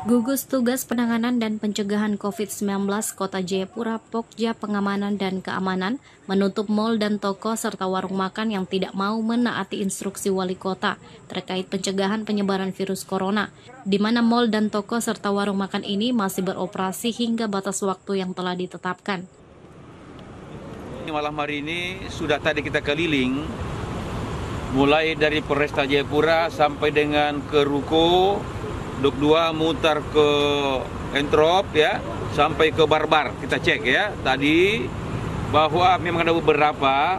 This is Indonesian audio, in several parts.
Gugus Tugas Penanganan dan Pencegahan COVID-19 Kota Jayapura, Pokja Pengamanan dan Keamanan menutup mal dan toko serta warung makan yang tidak mau menaati instruksi wali kota terkait pencegahan penyebaran virus corona, di mana mal dan toko serta warung makan ini masih beroperasi hingga batas waktu yang telah ditetapkan. Malam hari ini sudah tadi kita keliling, mulai dari Polresta Jayapura sampai dengan ke Ruko, Duk 2 mutar ke Entrop ya, sampai ke Barbar kita cek ya tadi bahwa memang ada beberapa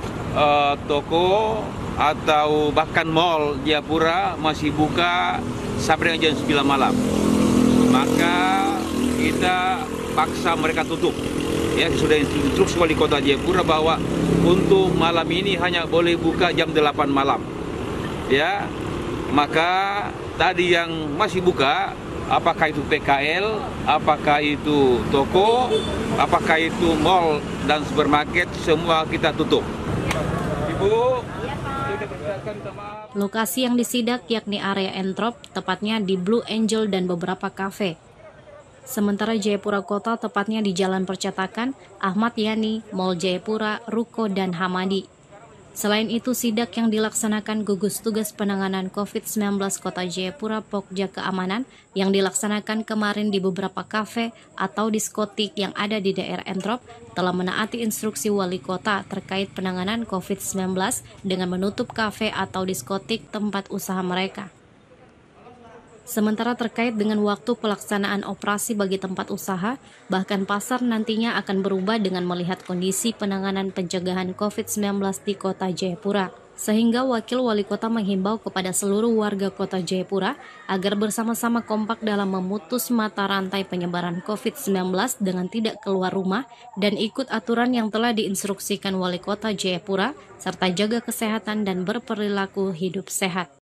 toko atau bahkan mall Jayapura masih buka sampai dengan jam 9 malam. Maka kita paksa mereka tutup. Ya, sudah instruksi wali kota Jayapura bahwa untuk malam ini hanya boleh buka jam 8 malam. Ya, maka tadi yang masih buka, apakah itu PKL, apakah itu toko, apakah itu mall dan supermarket, semua kita tutup. Ibu, lokasi yang disidak yakni area Entrop, tepatnya di Blue Angel dan beberapa kafe. Sementara Jayapura Kota tepatnya di Jalan Percetakan, Ahmad Yani, Mall Jayapura, Ruko, dan Hamadi. Selain itu, sidak yang dilaksanakan Gugus Tugas Penanganan COVID-19 Kota Jayapura Pokja Keamanan yang dilaksanakan kemarin di beberapa kafe atau diskotik yang ada di daerah Entrop telah menaati instruksi wali kota terkait penanganan COVID-19 dengan menutup kafe atau diskotik tempat usaha mereka. Sementara terkait dengan waktu pelaksanaan operasi bagi tempat usaha, bahkan pasar nantinya akan berubah dengan melihat kondisi penanganan pencegahan COVID-19 di Kota Jayapura. Sehingga Wakil Wali Kota menghimbau kepada seluruh warga Kota Jayapura agar bersama-sama kompak dalam memutus mata rantai penyebaran COVID-19 dengan tidak keluar rumah dan ikut aturan yang telah diinstruksikan Wali Kota Jayapura, serta jaga kesehatan dan berperilaku hidup sehat.